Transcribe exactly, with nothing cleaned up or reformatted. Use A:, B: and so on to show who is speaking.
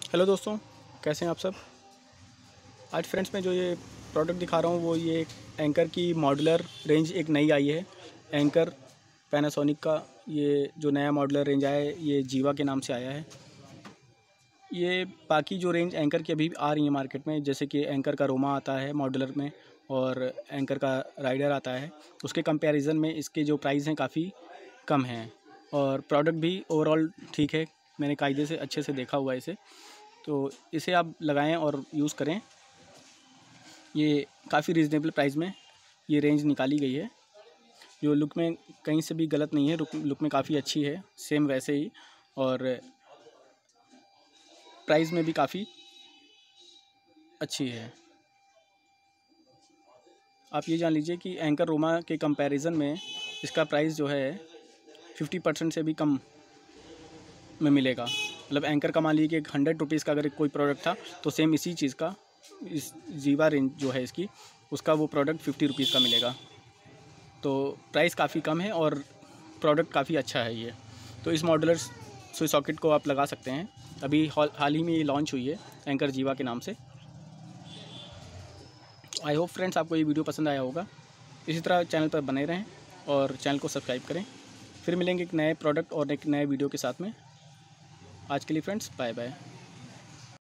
A: Hello दोस्तों, कैसे हैं आप सब। आज फ्रेंड्स मैं जो ये प्रोडक्ट दिखा रहा हूँ वो ये एंकर की मॉड्यूलर रेंज एक नई आई है। एंकर पैनासोनिक का ये जो नया मॉड्यूलर रेंज आया है ये जीवा के नाम से आया है। ये बाकी जो रेंज एंकर की अभी आ रही है मार्केट में, जैसे कि एंकर का रोमा आता है मॉड्यूलर में और एंकर का राइडर आता है, उसके कंपैरिजन में इसके जो प्राइस हैं काफ़ी कम हैं और प्रोडक्ट भी ओवरऑल ठीक है। मैंने कायदे से अच्छे से देखा हुआ है इसे, तो इसे आप लगाएं और यूज़ करें। ये काफ़ी रीज़नेबल प्राइस में ये रेंज निकाली गई है, जो लुक में कहीं से भी गलत नहीं है, लुक में काफ़ी अच्छी है, सेम वैसे ही, और प्राइस में भी काफ़ी अच्छी है। आप ये जान लीजिए कि एंकर रोमा के कंपैरिजन में इसका प्राइस जो है फिफ्टी परसेंट से भी कम में मिलेगा। मतलब एंकर का मान लीजिए कि हंड्रेड रुपीज़ का अगर कोई प्रोडक्ट था तो सेम इसी चीज़ का इस जीवा रेंज जो है इसकी उसका वो प्रोडक्ट फिफ्टी रुपीज़ का मिलेगा। तो प्राइस काफ़ी कम है और प्रोडक्ट काफ़ी अच्छा है ये। तो इस मॉड्यूलर स्विच सॉकेट को आप लगा सकते हैं। अभी हाल ही में ये लॉन्च हुई है एंकर जीवा के नाम से। आई होप फ्रेंड्स आपको ये वीडियो पसंद आया होगा। इसी तरह चैनल पर बने रहें और चैनल को सब्सक्राइब करें। फिर मिलेंगे एक नए प्रोडक्ट और एक नए वीडियो के साथ में। आज के लिए फ्रेंड्स बाय बाय।